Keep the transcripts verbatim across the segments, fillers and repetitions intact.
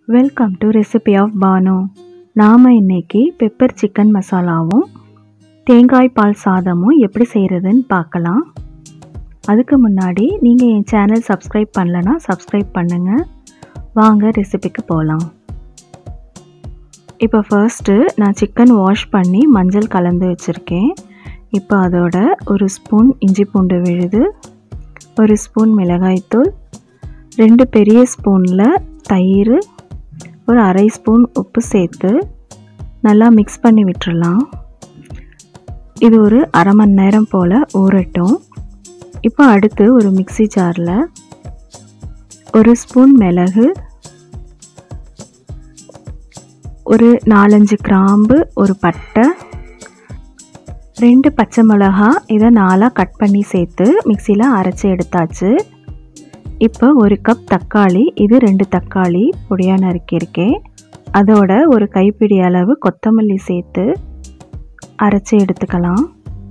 Welcome to recipe of Banu. நாம் இன்னைக்கு pepper chicken மசாலாவும் தேங்காய் பால் சாதமும் எப்படி செய்கிறதுன்னு பார்க்கலாம். அதுக்கு முன்னாடி நீங்கள் என் சேனல் சப்ஸ்கிரைப் பண்ணலன்னா சப்ஸ்கிரைப் பண்ணுங்கள். வாங்க ரெசிபிக்கு போகலாம். இப்போ ஃபர்ஸ்ட்டு நான் சிக்கன் வாஷ் பண்ணி மஞ்சள் கலந்து வச்சுருக்கேன். இப்போ அதோட ஒரு ஸ்பூன் இஞ்சி பூண்டு விழுது, ஒரு ஸ்பூன் மிளகாய்த்தூள், ரெண்டு பெரிய ஸ்பூனில் தயிர், ஒரு அரை ஸ்பூன் உப்பு சேர்த்து நல்லா மிக்ஸ் பண்ணி விட்டுறலாம். இது ஒரு அரை மணி நேரம் போல் ஊறட்டும். இப்போ அடுத்து ஒரு மிக்ஸி ஜாரில் ஒரு ஸ்பூன் மிளகு, ஒரு நாலஞ்சு கிராம்பு, ஒரு பட்டை, ரெண்டு பச்சை மிளகா இதை நாலாக கட் பண்ணி சேர்த்து மிக்சியில் அரைச்சி எடுத்தாச்சு. இப்போ ஒரு கப் தக்காளி, இது ரெண்டு தக்காளி பொடியாக நறுக்கியிருக்கேன். அதோட ஒரு கைப்பிடி அளவு கொத்தமல்லி சேர்த்து அரைச்சி எடுத்துக்கலாம்.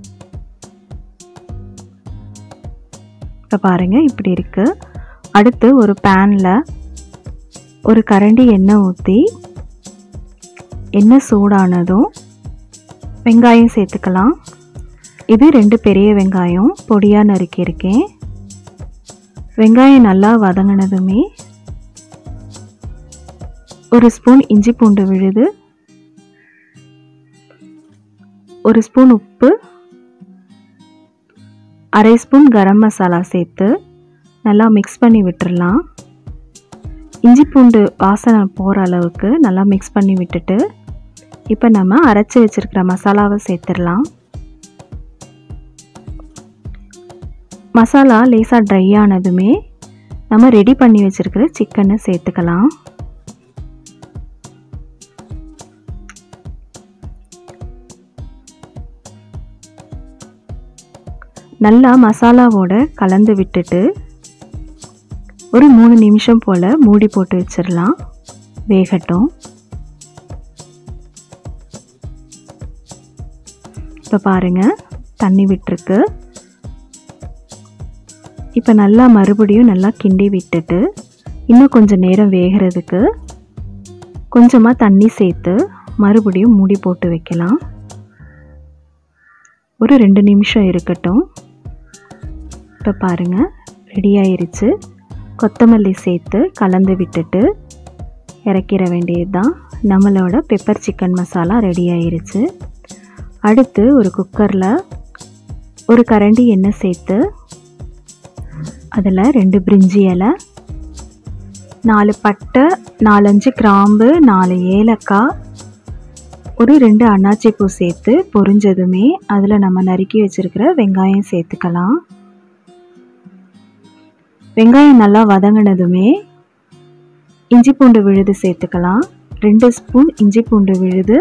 இப்போ பாருங்கள் இப்படி இருக்குது. அடுத்து ஒரு பேனில் ஒரு கரண்டி எண்ணெய் ஊற்றி எண்ணெய் சூடானதும் வெங்காயம் சேர்த்துக்கலாம். இது ரெண்டு பெரிய வெங்காயம் பொடியாக நறுக்கியிருக்கேன். வெங்காயம் நல்லா வதங்கினதுமே ஒரு ஸ்பூன் இஞ்சி பூண்டு விழுது, ஒரு ஸ்பூன் உப்பு, அரை ஸ்பூன் கரம் மசாலா சேர்த்து நல்லா மிக்ஸ் பண்ணி விட்டுடலாம். இஞ்சி பூண்டு வாசனை போகிற அளவுக்கு நல்லா மிக்ஸ் பண்ணி விட்டுட்டு இப்போ நம்ம அரைச்சி வச்சுருக்கிற மசாலாவை சேர்த்துடலாம். மசாலா லேசாக ட்ரை ஆனதுமே நம்ம ரெடி பண்ணி வச்சுருக்கிற சிக்கனை சேர்த்துக்கலாம். நல்லா மசாலாவோட கலந்து விட்டுட்டு ஒரு மூணு நிமிஷம் போல் மூடி போட்டு வச்சிடலாம், வேகட்டும். இப்போ பாருங்கள் தண்ணி விட்டுருக்கு. இப்போ நல்லா மறுபடியும் நல்லா கிண்டி விட்டுட்டு இன்னும் கொஞ்சம் நேரம் வேகிறதுக்கு கொஞ்சமாக தண்ணி சேர்த்து மறுபடியும் மூடி போட்டு வைக்கலாம். ஒரு ரெண்டு நிமிஷம் இருக்கட்டும். இப்போ பாருங்கள் ரெடி ஆயிருச்சு. கொத்தமல்லி சேர்த்து கலந்து விட்டுட்டு இறக்கிற வேண்டியது தான். நம்மளோட பெப்பர் சிக்கன் மசாலா ரெடி ஆயிருச்சு. அடுத்து ஒரு குக்கரில் ஒரு கரண்டி எண்ணெய் சேர்த்து அதில் ரெண்டு பிரிஞ்சி இலை, நாலு பட்டை, நாலஞ்சு கிராம்பு, நாலு ஏலக்காய், ஒரு ரெண்டு அன்னாச்சி பூ சேர்த்து பொரிஞ்சதுமே அதில் நம்ம நறுக்கி வச்சுருக்கிற வெங்காயம் சேர்த்துக்கலாம். வெங்காயம் நல்லா வதங்கினதுமே இஞ்சி பூண்டு விழுது சேர்த்துக்கலாம். ரெண்டு ஸ்பூன் இஞ்சி பூண்டு விழுது,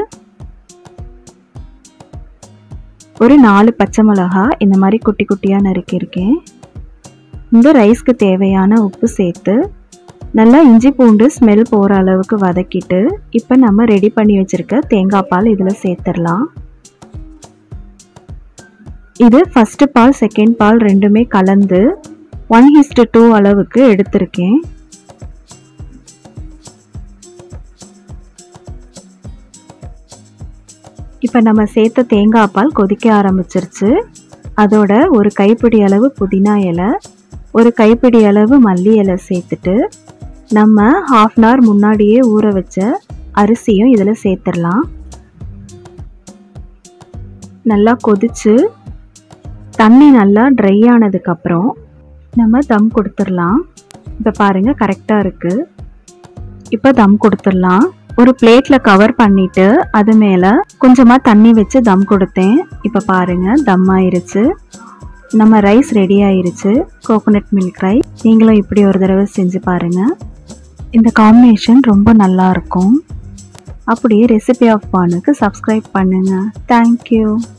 ஒரு நாலு பச்சை மிளகா இந்த மாதிரி குட்டி குட்டியாக நறுக்கியிருக்கேன். இந்த ரைஸ்க்கு தேவையான உப்பு சேர்த்து நல்லா இஞ்சி பூண்டு ஸ்மெல் போகிற அளவுக்கு வதக்கிட்டு இப்போ நம்ம ரெடி பண்ணி வச்சுருக்க தேங்காய் பால் இதில் சேர்த்துடலாம். இது ஃபஸ்ட்டு பால் செகண்ட் பால் ரெண்டுமே கலந்து ஒன் ஹிஸ்டு டூ அளவுக்கு எடுத்திருக்கேன். இப்போ நம்ம சேர்த்த தேங்காய் பால் கொதிக்க ஆரம்பிச்சிருச்சு. அதோட ஒரு கைப்பிடி அளவு புதினா இலை, ஒரு கைப்பிடி அளவு மல்லி இலை சேர்த்துட்டு நம்ம ஹாஃப் அன் ஹவர் முன்னாடியே ஊற வச்ச அரிசியும் இதில் சேர்த்துடலாம். நல்லா கொதிச்சு தண்ணி நல்லா ட்ரை ஆனதுக்கப்புறம் நம்ம தம் கொடுத்துடலாம். இப்போ பாருங்கள் கரெக்டாக இருக்குது. இப்போ தம் கொடுத்துடலாம். ஒரு பிளேட்டில் கவர் பண்ணிவிட்டு அது மேலே கொஞ்சமாக தண்ணி வச்சு தம் கொடுத்தேன். இப்போ பாருங்கள் தம் ஆயிருச்சு. நம்ம ரைஸ் ரெடி ஆயிருச்சு, கோகோனட் மில்க் ரைஸ். நீங்களும் இப்படி ஒரு தடவை செஞ்சு பாருங்கள். இந்த காம்பினேஷன் ரொம்ப நல்லாயிருக்கும். அப்படியே ரெசிபி ஆஃப் பானுக்கு சப்ஸ்கிரைப் பண்ணுங்கள். தேங்க்யூ.